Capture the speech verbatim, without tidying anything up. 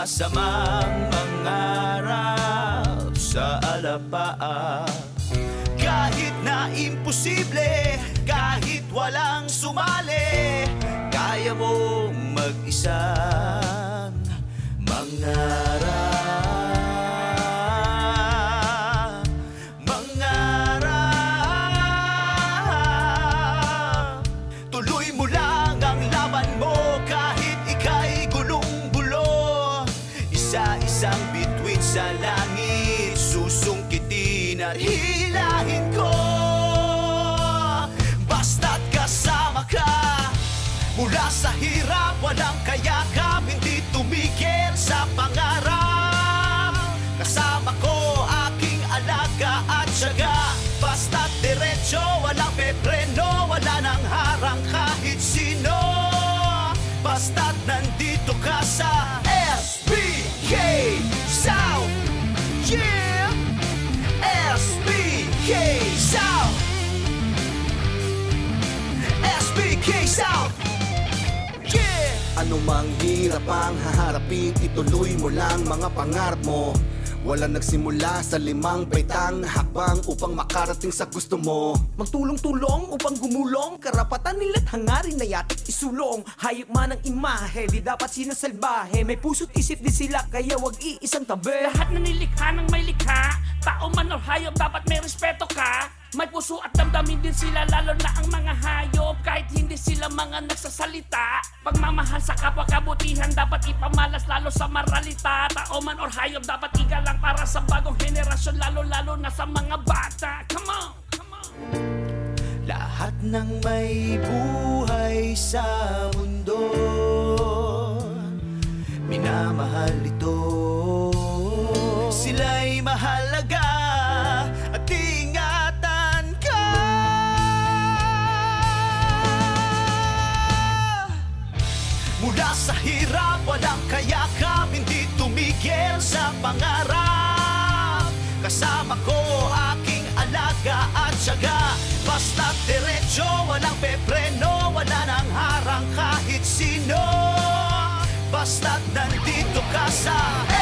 masamang mangarap sa alapaa. Kahit na imposible, kahit walang sumali, kaya mong mag-isang mangarap. Mangarap. Tuloy mo lang ang laban mo kahit ika'y gulong-gulo. Isa-isang bituin sa langit, susungkitin at hilahin ko. Basta't kasama ka, mula sa hirap walang kayakap, hindi tumigil sa pangarap. Kasama ko aking alaga at tiyaga, basta't diretso walang pepreno, wala nang harang kahit sino. Basta't nandito ka sa S B K South. Yeah! S B K South. S B K South. Yeah! Ano mang hirap ang haharapin, ituloy mo lang mga pangarap mo. Walang nagsimula sa limang baitang hakbang upang makarating sa gusto mo. Magtulong-tulong upang gumulong, karapatan nila't hangarin na yatik isulong. Hayop man ang imahe, di dapat sinasalbahe. May puso't isip di sila, kaya wag iisang tabi. Lahat na nilikha ng may likha, tao man o hayop dapat may respeto ka. May puso at damdamin din sila, lalo na ang mga hayop, kahit hindi sila mga nagsasalita. Pagmamahal sa kapwa kabutihan dapat ipamalas, lalo sa maralita. Tao man or hayop dapat igalang para sa bagong henerasyon, lalo-lalo na sa mga bata. Come on, come on. Lahat ng may buhay sa mundo, minamahal ito. Sila'y mahalaga at ingatan ka. Mula sa hirap walang kayakap, hindi tumigil sa pangarap. Kasama ko aking alaga at tiyaga, basta't diretso walang pepreno, wala nang harang kahit sino. Basta't nandito ka sa